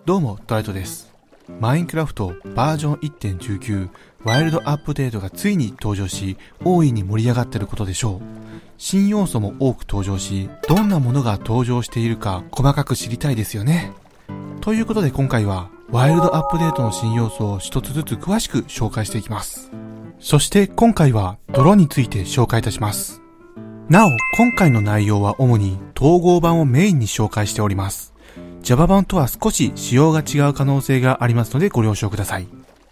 どうもトライトです。マインクラフトバージョン 1.19 ワイルドアップデートがついに登場し、大いに盛り上がっていることでしょう。新要素も多く登場し、どんなものが登場しているか細かく知りたいですよね。ということで今回はワイルドアップデートの新要素を一つずつ詳しく紹介していきます。そして今回は泥について紹介いたします。なお、今回の内容は主に統合版をメインに紹介しております。Java 版とは少し仕様が違う可能性がありますのでご了承ください。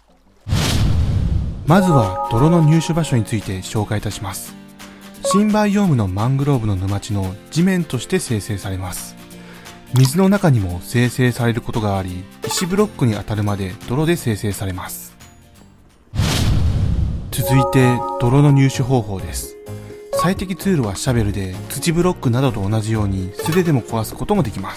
まずは泥の入手場所について紹介いたします。新バイオームのマングローブの沼地の地面として生成されます。水の中にも生成されることがあり、石ブロックに当たるまで泥で生成されます。続いて泥の入手方法です。最適ツールはシャベルで、土ブロックなどと同じように素手でも壊すこともできます。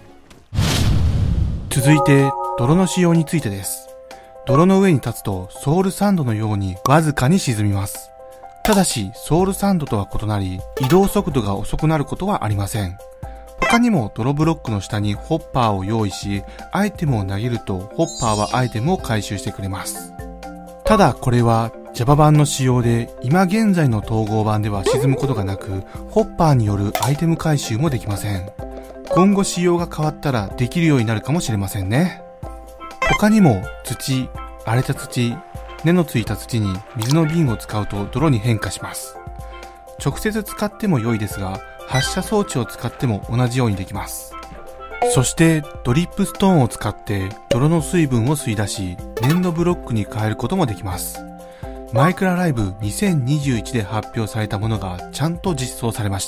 続いて泥の仕様についてです。泥の上に立つとソウルサンドのようにわずかに沈みます。ただしソウルサンドとは異なり、移動速度が遅くなることはありません。他にも泥ブロックの下にホッパーを用意し、アイテムを投げるとホッパーはアイテムを回収してくれます。ただこれは Java 版の仕様で、今現在の統合版では沈むことがなく、ホッパーによるアイテム回収もできません。今後仕様が変わったらできるようになるかもしれませんね。他にも土、荒れた土、根のついた土に水の瓶を使うと泥に変化します。直接使っても良いですが、発射装置を使っても同じようにできます。そしてドリップストーンを使って泥の水分を吸い出し、粘土ブロックに変えることもできます。マイクラライブ2021で発表されたものがちゃんと実装されました。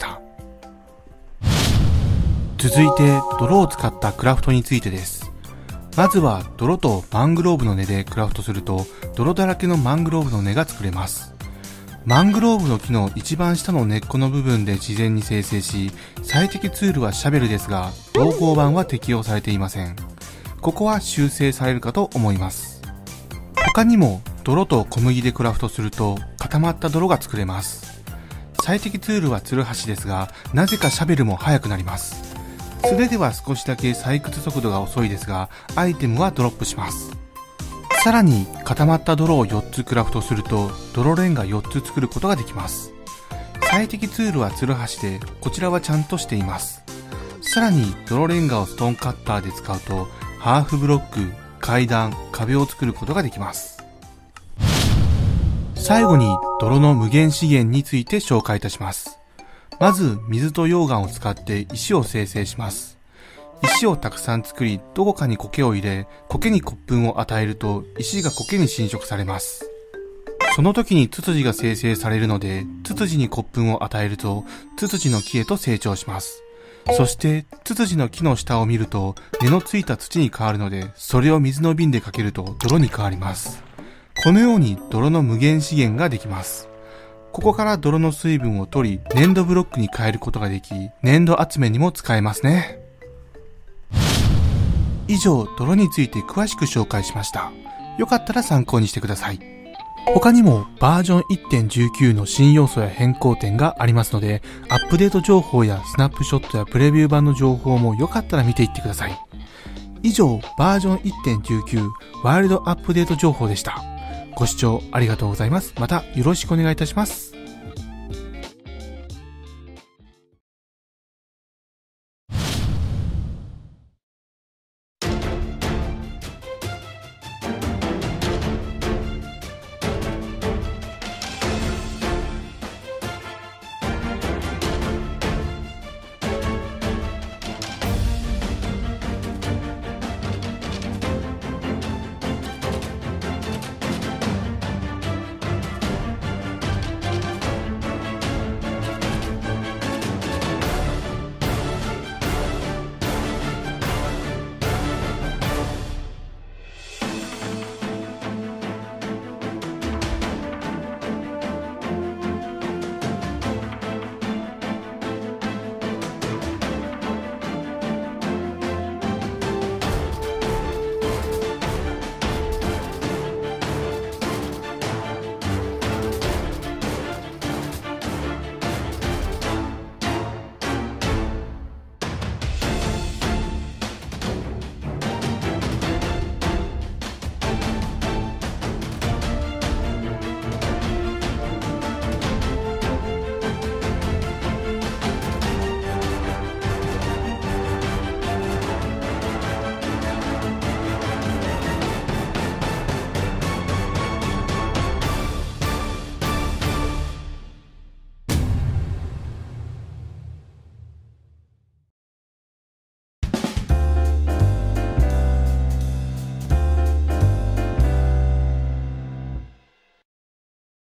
続いて泥を使ったクラフトについてです。まずは泥とマングローブの根でクラフトすると、泥だらけのマングローブの根が作れます。マングローブの木の一番下の根っこの部分で自然に生成し、最適ツールはシャベルですが、統合版は適用されていません。ここは修正されるかと思います。他にも泥と小麦でクラフトすると固まった泥が作れます。最適ツールはツルハシですが、なぜかシャベルも速くなります。素手では少しだけ採掘速度が遅いですが、アイテムはドロップします。さらに固まった泥を4つクラフトすると、泥レンガ4つ作ることができます。最適ツールはツルハシで、こちらはちゃんとしています。さらに泥レンガをストーンカッターで使うと、ハーフブロック、階段、壁を作ることができます。最後に泥の無限資源について紹介いたします。まず水と溶岩を使って石を生成します。石をたくさん作り、どこかに苔を入れ、苔に骨粉を与えると石が苔に侵食されます。その時にツツジが生成されるので、ツツジに骨粉を与えるとツツジの木へと成長します。そしてツツジの木の下を見ると根のついた土に変わるので、それを水の瓶でかけると泥に変わります。このように泥の無限資源ができます。ここから泥の水分を取り、粘土ブロックに変えることができ、粘土集めにも使えますね。以上、泥について詳しく紹介しました。よかったら参考にしてください。他にもバージョン 1.19 の新要素や変更点がありますので、アップデート情報やスナップショットやプレビュー版の情報もよかったら見ていってください。以上、バージョン 1.19 ワイルドアップデート情報でした。ご視聴ありがとうございます。またよろしくお願いいたします。